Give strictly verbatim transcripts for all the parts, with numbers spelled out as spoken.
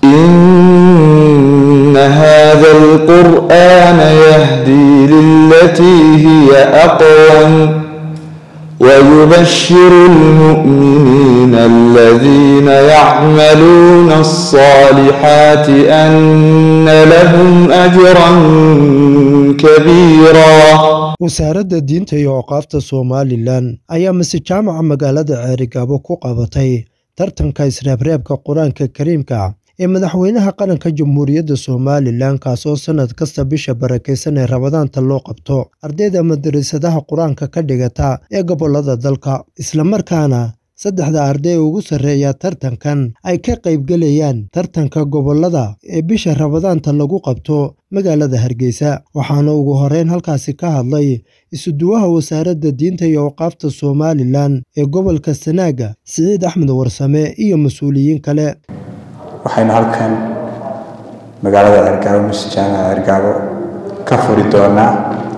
إن هذا القرآن يهدي للتي هي أقوم ويبشر المؤمنين الذين يعملون الصالحات أن لهم أجرا كبيرا. وزارة diinta iyo awqaafta Somaliland ayaa mise jaamaca magaalada Ceerigaabo ku qabatay tartanka isreebreebka Quraanka Kariimka ee madaxweynaha qaranka Jamhuuriyadda Somaliland kaasoo sanad kasta bisha barakeysan ee Ramadaanta loo qabto ardayda madrasadaha Quraanka ka dhigata ee gobolada dalka isla markaana saddexda arday ugu sareeya tartankan ay ka qayb galayaan tartanka gobolada ee bisha Ramadaanta lagu qabto magaalada Hargeysa waxaana ugu horeyn halkaasi ka hadlay isuduwaha wasaaradda diinta iyo awqaafta Somaliland ee gobolka Sanaaga Siciid Axmed Warsame iyo mas'uuliyiin kale. waxayna halkan magaalada Ceerigaabo masjidka Ceerigaabo ka furi doonaa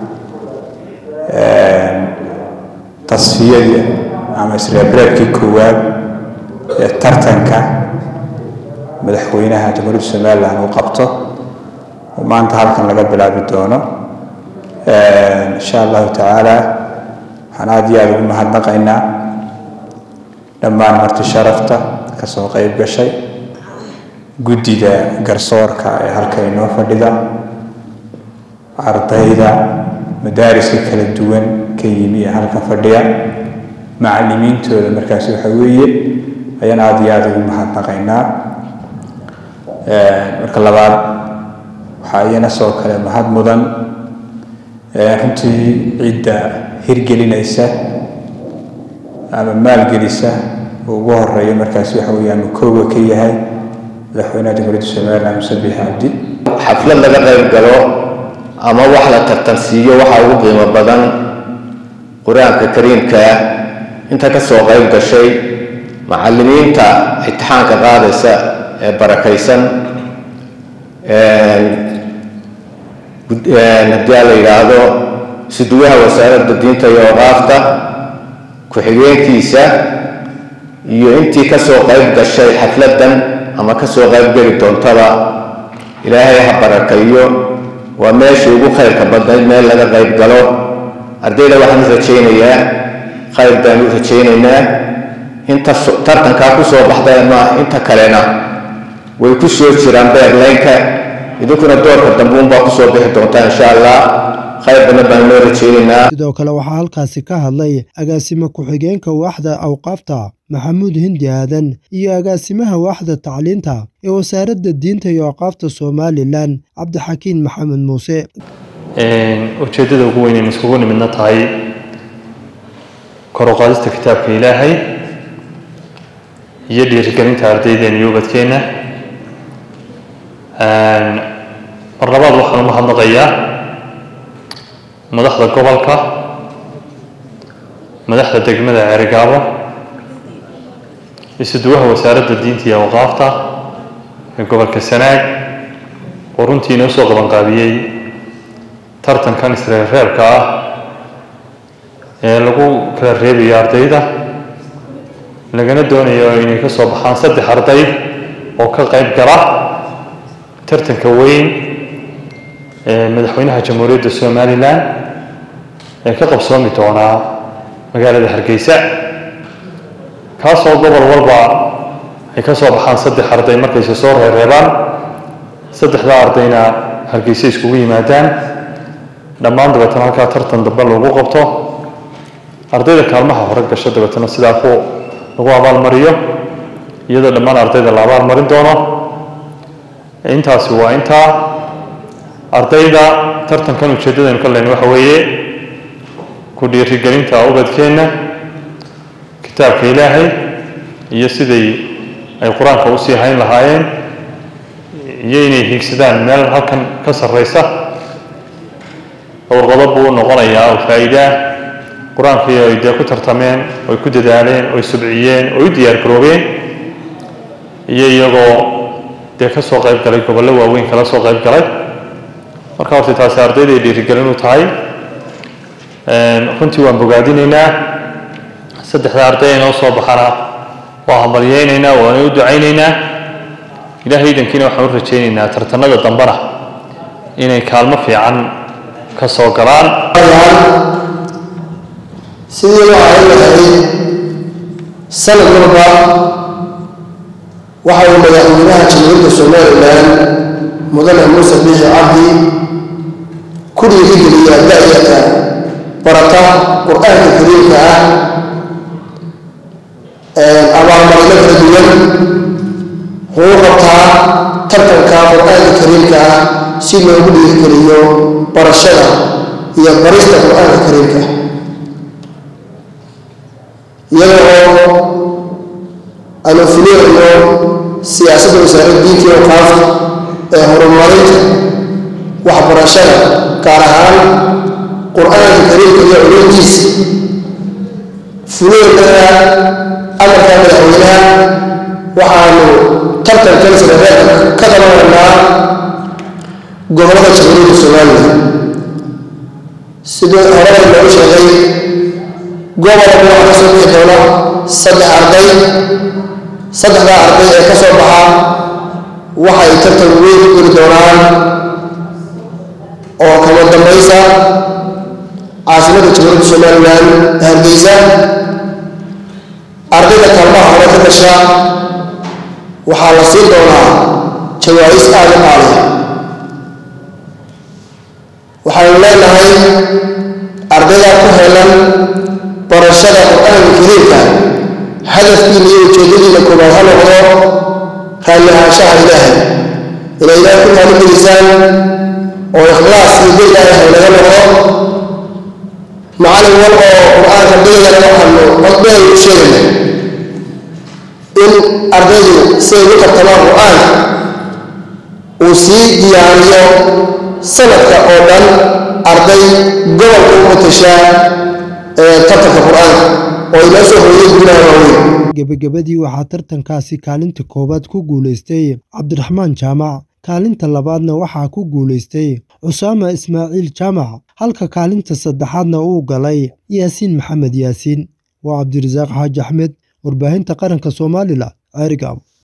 ee tasfiyada ama isreebreebkii koowaad ee tartanka madaxweynaha Jamhuuriyadda Somaliland uu qabto oo maanta halkan laga bilaabi doono ee insha Allah taala waxaan aad iyo aad ugu mahadnaqaynaa dhammaan marti sharafta ka soo qayb gashay guddiga garsoorka ee halkan inoo fadhida ardayda madaariska kala duwan ka yimi halkan fadhiya macallimiintooda markaas waxa weeye ayaan aad iyo aad ugu mahadnaqaynaa ee marka labaad waxa ayana soo kale mahad mudan ee runtii cidda hirgelinaysa ama maalgelisa ugu horeeya markaas waxa weeyaan kooga ka yahay madaxweynaha Jamhuuriyadda Somaliland Muuse Biixi Cabdi. xaflad laga qayb galo ama wax la tartansiiyo waxa ugu qiimo badan Quraanka Kariimka inta ka soo qayb gashay macallimiinta imtixaanka qaadaysa ee barakaysan ee haddii la yiraahdo isuduwaha wasaaradda diinta iyo awqaafta ku-xigeenkiisa iyo intii ka soo qayb gashay xafladan ama ka soo qayb gali doontaba Ilaahay ha barakayo waa meeshii ugu khayrka badnayd meel laga qayb galo ardayda waxaan rajaynayaa khayr baan u rajaynaynaa inta tartanka ku soo baxday ma inta kalena way ku soo jiraan beerleenka idinkuna doorka dambe baa ku soo bixi doonta insha Allah khayr baan loo rajaynaynaa. sidoo kale waxaa halkaasi ka hadlay agaasimo ku-xigeenka waaxda awqaafta Maxamuud Hindi Aadan iyo agaasimaha waaxda tacliinta ee wasaaradda diinta iyo awqaafta Somaliland Cabdixakiin Maxamed Muuse. een ujeedada ugu weyn ee iskugu nimidna tahay kor u qaadista kitaabka Ilaahay iyo dhiirigelinta ardaydeena iyo ubadkeena. een mar labaad waxaan u mahadnaqayaa madaxda gobolka madaxda degmada Ceerigaabo isuduwaha wasaaradda diinta iyo awqaafta ee gobolka Sanaag oo runtii inoo soo qaban qaabiyay tartankan isreebreebka ah ee lagu kala reebayo ardayda lagana doonayo inay ka soo baxaan saddex arday oo ka qayb gala tartanka weyn ee madaxweynaha Jamhuuriyadda Somaliland ee ka qabsoomi doona magaalada Hargeysa kaasoo gobol walba ay ka soo baxaan saddex arday markay soo reebaan saddexda ardayna Hargeysa iskugu yimaadaan dhammaan dabeetana halka tartan dambe lagu qabto ardayda kaalmaha hore gashay dabeetana sidaa ku lagu abaal mariyo iyadoo dhammaan ardayda la abaal marin doono intaasi waa inta ardayda tartankan ujeedadeen ka leeyahay waxa weeye ku dhiirigelinta ubadkeena kitaabka Ilaahay iyo sidii ay Quraanka u sii hayn lahaayeen iyo inay higsadaan meel halkan ka sareysa oo qodob uu noqonayaa oo faa'iido Quraanka ay ku tartameen oo ku dadaaleen oo subciyeen oo diyaar garoobeen iyo iyagoo de ka soo qayb galay gobollo waaweyn kala soo qayb galay marka horta taas ardayda dhiirigelin u tahay een runtii waan bogaadinaynaa saddexda arday inoo soo baxana waa hambalyeynayna waan u ducaynaynaa ilaahay idankiina waxaan u rajaynaynaa tartanada dambana inay kaalmo fiican ka soo galaan sidii loo hayn lahay sanad walba waxa uu madaxweynaha jamhuuriyadda somalilan mudane muuse biixi cabdi ku dhiirigeliyaa da'yarta barata qur-aanka kariimka ah abaalmarino kala duwan wuxuu qabtaa tartanka qur-aanka kariimka ah si loogu dhiirigeliyo barashada iyo barista qur-aanka kariimka iyadoo aanu fulinayo siyaasadda wasaaradda diinta iyo awqaafta ee horumarinta waxbarashada gaar ahaan qur-aanka kariimka iyo culuumtiisa fulinaya amarka madaxweynaha waxaanu tartankan sanadeedka ka dabanaynaa gobollada jamhuuriyadda somalilan sidoo horey loogu sheegay gobolka waxaa ka soo bixi doona saddex arday saddexdaa arday ee ka soo baxa waxay tartan weyn u geli doonaan oo kama dambaysa caasimadda jamhuuriyadda somalilan hargeysa ardayda kaalmaha hore ka gasha waxaa la siin doonaa jawaa'is aada u qaaliya waxaynu leenahay ardayda ku helan barashada qur-aanka kariimka hadafkiina iyo ujeedadiina koobaad ha noqdo raalli ahaanshaha ilaahay inay ilaahay ku raali gelisaan oo ikhlaas iyo dil ilaahay laga noqdo macallin wal oo qur-aanka dhigayana waxaanu codbeeda u sheegayna in ardaydu siday ugu tartamaan qur-aanka uu sii diyaariyo sanadka oo dhan arday gobolka u matashaa tartanka qur-aanka oo inoo soo hooyay gudaha waaweyn gebagabadii waxaa tartankaasi kaalinta koowaad ku guulaystay cabdiraxmaan jaamac kaalinta labaadna waxaa ku guulaystay cusaama ismaaciil jaamac halka kaalinta saddexaadna uu galay yaasiin maxamed yaasiin waa cabdirasaaq xaaji axmed warbaahinta qaranka Soomaaliland Ceerigaabo.